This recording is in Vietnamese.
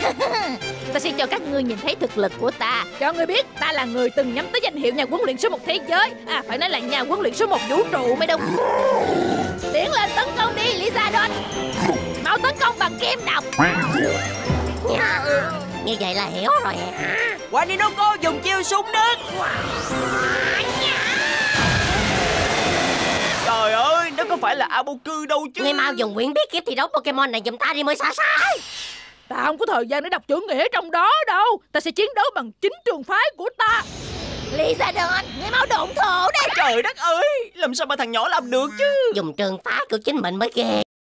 Ta sẽ cho các ngươi nhìn thấy thực lực của ta, cho ngươi biết ta là người từng nhắm tới danh hiệu nhà huấn luyện số 1 thế giới. À, phải nói là nhà huấn luyện số 1 vũ trụ mới đúng. Tiến lên tấn công đi, Lysadon. Mau tấn công bằng kim độc. Như vậy là hiểu rồi hả? Waninoko dùng chiêu súng nước. Trời ơi, nó có phải là Aboku đâu chứ. Ngươi mau dùng quyển bí kíp thi đấu Pokemon này giùm ta đi mới xả sai. Ta không có thời gian để đọc chữ nghĩa trong đó đâu. Ta sẽ chiến đấu bằng chính trường phái của ta. Lysadon, ngươi mau đụng thổ đây. Trời đất ơi, làm sao mà thằng nhỏ làm được chứ. Dùng trường phái của chính mình mới ghê.